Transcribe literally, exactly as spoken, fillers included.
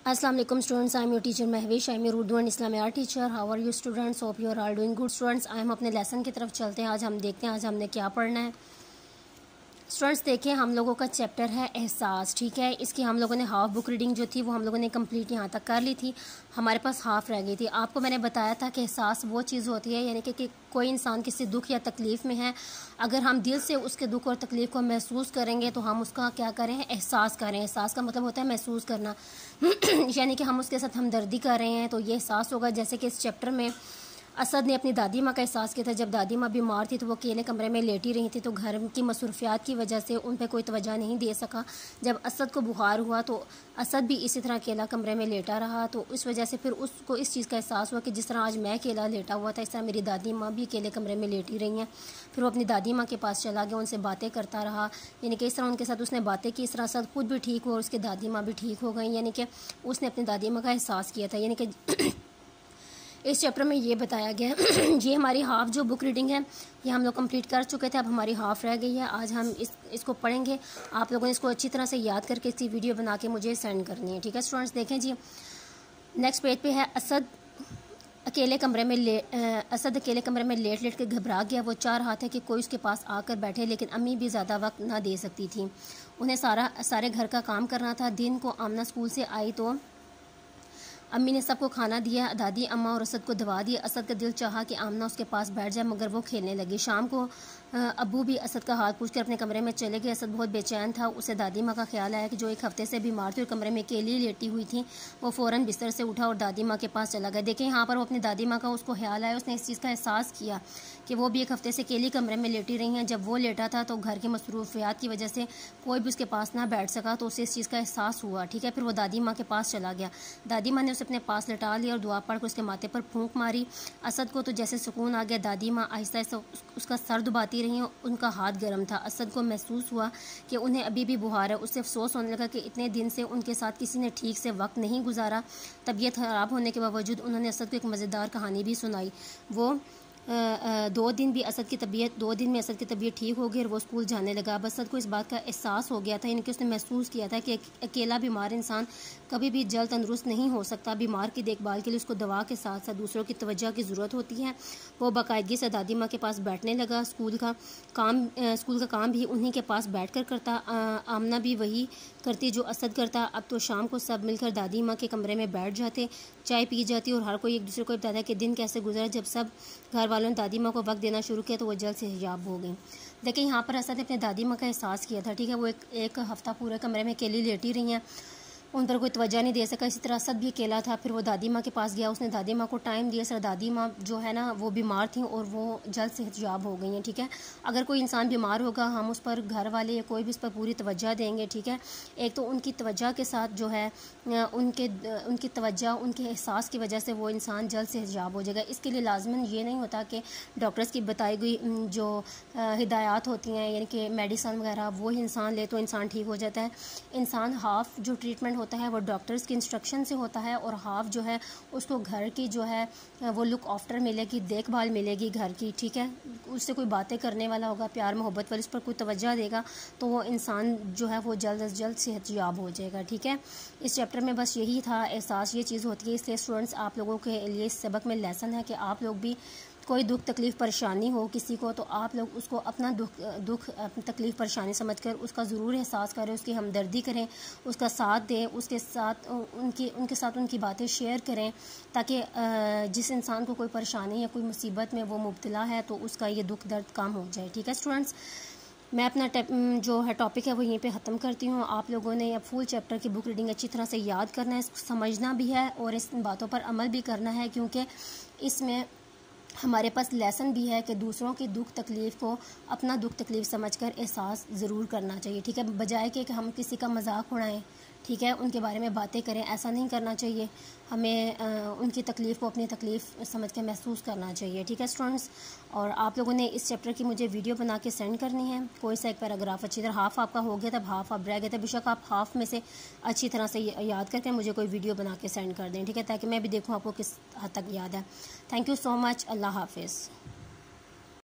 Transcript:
Assalamu alaikum students, I am your teacher Mahvish. I am your Urdu and Islamic art teacher. How are you students? Hope you are all doing good students. I am अपने lesson की तरफ चलते हैं. आज हम देखते हैं आज हमने क्या पढ़ना है. स्टूडेंट्स देखिए, हम लोगों का चैप्टर है एहसास. ठीक है, इसकी हम लोगों ने हाफ बुक रीडिंग जो थी वो हम लोगों ने कंप्लीट यहाँ तक कर ली थी. हमारे पास हाफ रह गई थी. आपको मैंने बताया था कि एहसास वो चीज़ होती है, यानी कि, कि कोई इंसान किसी दुख या तकलीफ़ में है, अगर हम दिल से उसके दुख और तकलीफ़ को महसूस करेंगे तो हम उसका क्या करें, एहसास करें. एहसास का मतलब होता है महसूस करना यानी कि हम उसके साथ हमदर्दी कर रहे हैं, तो ये एहसास होगा. जैसे कि इस चैप्टर में असद ने अपनी दादी माँ का एहसास किया था. जब दादी माँ बीमार थी तो वो अकेले कमरे में लेटी रही थी, तो घर की मसरूफियात की वजह से उन पर कोई तवज्जो नहीं दे सका. जब असद को बुखार हुआ तो असद भी इसी तरह अकेला कमरे में लेटा रहा, तो इस वजह से फिर उसको इस चीज़ का एहसास हुआ कि जिस तरह आज मैं अकेला लेटा हुआ था, इस तरह मेरी दादी माँ भी अकेले कमरे में लेटी रही हैं. फिर वो अपनी दादी माँ के पास चला गया, उनसे बातें करता रहा, यानी कि इस तरह उनके साथ उसने बातें की. इस तरह असद खुद भी ठीक हुआ और उसकी दादी माँ भी ठीक हो गई, यानी कि उसने अपनी दादी माँ का एहसास किया था. यानी कि इस चैप्टर में ये बताया गया है. ये हमारी हाफ जो बुक रीडिंग है ये हम लोग कंप्लीट कर चुके थे, अब हमारी हाफ रह गई है. आज हम इस इसको पढ़ेंगे. आप लोगों ने इसको अच्छी तरह से याद करके इसकी वीडियो बना के मुझे सेंड करनी है. ठीक है स्टूडेंट्स, देखें जी, नेक्स्ट पेज पे है असद अकेले कमरे में ले असद अकेले कमरे में लेट लेट के घबरा गया. वो चाह रहा था कि कोई उसके पास आकर बैठे, लेकिन अम्मी भी ज़्यादा वक्त ना दे सकती थी. उन्हें सारा सारे घर का काम करना था. दिन को आमना स्कूल से आई तो अम्मी ने सबको खाना दिया. दादी अम्मा और असद को दवा दी. असद का दिल चाहा कि आमना उसके पास बैठ जाए, मगर वो खेलने लगी. शाम को अब्बू भी असद का हाल पूछकर अपने कमरे में चले गए. असद बहुत बेचैन था. उसे दादी माँ का ख्याल आया कि जो एक हफ्ते से बीमार थी और कमरे में अकेली लेटी हुई थी. वो फ़ौरन बिस्तर से उठा और दादी माँ के पास चला गया. देखें यहाँ पर वो अपनी दादी माँ का उसको ख्याल आया. उसने इस चीज़ का एहसास किया कि वो भी एक हफ्ते से अकेली कमरे में लेटी रही हैं. जब वो लेटा था तो घर की मसरूफियात की वजह से कोई भी उसके पास ना बैठ सका, तो उसे इस चीज़ का एहसास हुआ. ठीक है, फिर वो दादी माँ के पास चला गया. दादी माँ ने उसे अपने पास लिटा लिया और दुआ पढ़कर उसके माथे पर फूंक मारी. असद को तो जैसे सुकून आ गया. दादी माँ आहिस्ता आहिस्ता उसका सर दबाती रही. उनका हाथ गर्म था. असद को महसूस हुआ कि उन्हें अभी भी बुखार है. उससे अफसोस होने लगा कि इतने दिन से उनके साथ किसी ने ठीक से वक्त नहीं गुजारा. तबीयत ख़राब होने के बावजूद उन्होंने असद को एक मज़ेदार कहानी भी सुनाई. वो आ, आ, दो दिन भी असद की तबीयत दो दिन में असद की तबीयत ठीक हो गई और वो स्कूल जाने लगा. अब असद को इस बात का एहसास हो गया था, यानी कि उसने महसूस किया था कि अकेला बीमार इंसान कभी भी जल्द तंदुरुस्त नहीं हो सकता. बीमार की देखभाल के लिए उसको दवा के साथ साथ दूसरों की तवज्जो की ज़रूरत होती है. वो बाकायदगी से दादी माँ के पास बैठने लगा. स्कूल का काम आ, स्कूल का काम भी उन्हीं के पास बैठ कर करता. आ, आमना भी वही करती जो असद करता. अब तो शाम को सब मिलकर दादी माँ के कमरे में बैठ जाते, चाय पी जाती और हर कोई एक दूसरे को बताता कि दिन कैसे गुजरा. जब सब घर वालों ने दादी माँ को वक्त देना शुरू किया तो वो जल्द से हिजाब हो गई. देखिए यहाँ पर असद ने अपने दादी माँ का एहसास किया था. ठीक है, वो एक एक हफ़्ता पूरे कमरे में अकेली लेटी रही हैं, उन पर कोई तवज्जो नहीं दे सका. इसी तरह असद भी अकेला था. फिर वो दादी माँ के पास गया. उसने दादी माँ को टाइम दिया. सर दादी माँ जो है ना वो बीमार थी और वो जल्द से हिजाब हो गई हैं. ठीक है, अगर कोई इंसान बीमार होगा हम उस पर घर वाले या कोई भी उस पर पूरी तवज्जो देंगे. ठीक है, एक तो उनकी तवज्जो के साथ जो है उनके उनकी तवज्जो उनके एहसास की वजह से वो इंसान जल्द से हिजाब हो जाएगा. इसके लिए लाजमन ये नहीं होता कि डॉक्टर्स की बताई गई जो हिदायत होती हैं, यानी कि मेडिसन वगैरह, वो इंसान ले तो इंसान ठीक हो जाता है. इंसान हाफ जो ट्रीटमेंट होता है वो डॉक्टर्स की इंस्ट्रक्शन से होता है और हाफ जो है उसको घर की जो है वो लुक आफ्टर मिलेगी, देखभाल मिलेगी घर की. ठीक है, उससे कोई बातें करने वाला होगा, प्यार मोहब्बत वाली, उस पर कोई तवज्जो देगा तो वो इंसान जो है वो जल्द अज जल्द सेहतयाब हो जाएगा. ठीक है, इस चैप्टर में बस यही था. एहसास ये चीज़ होती है. इसलिए स्टूडेंट्स आप लोगों के लिए इस सबक में लेसन है कि आप लोग भी कोई दुख तकलीफ़ परेशानी हो किसी को तो आप लोग उसको अपना दुख दुख तकलीफ़ परेशानी समझकर उसका ज़रूर एहसास करें, उसकी हमदर्दी करें, उसका साथ दें, उसके साथ उनकी उनके साथ उनकी बातें शेयर करें, ताकि जिस इंसान को कोई परेशानी या कोई मुसीबत में वो मुब्तला है तो उसका ये दुख दर्द कम हो जाए. ठीक है स्टूडेंट्स, मैं अपना जो है टॉपिक है वो यहीं पे ख़त्म करती हूँ. आप लोगों ने अब फुल चैप्टर की बुक रीडिंग अच्छी तरह से याद करना है, समझना भी है और इस बातों पर अमल भी करना है, क्योंकि इसमें हमारे पास लेसन भी है कि दूसरों की दुख तकलीफ़ को अपना दुख तकलीफ़ समझकर एहसास ज़रूर करना चाहिए. ठीक है, बजाय कि हम किसी का मजाक उड़ाएं, ठीक है, उनके बारे में बातें करें, ऐसा नहीं करना चाहिए. हमें आ, उनकी तकलीफ़ को अपनी तकलीफ़ समझ के महसूस करना चाहिए. ठीक है स्टूडेंट्स, और आप लोगों ने इस चैप्टर की मुझे वीडियो बना के सेंड करनी है. कोई सा एक पैराग्राफ अच्छी तरह हाफ़ आपका हो गया, तब हाफ़ आप रह गए थे, बेशक आप हाफ़ में से अच्छी तरह से याद करके मुझे कोई वीडियो बना के सेंड कर दें. ठीक है, ताकि मैं भी देखूँ आपको किस हद तक याद है. Thank you so much. अल्लाह हाफिज़.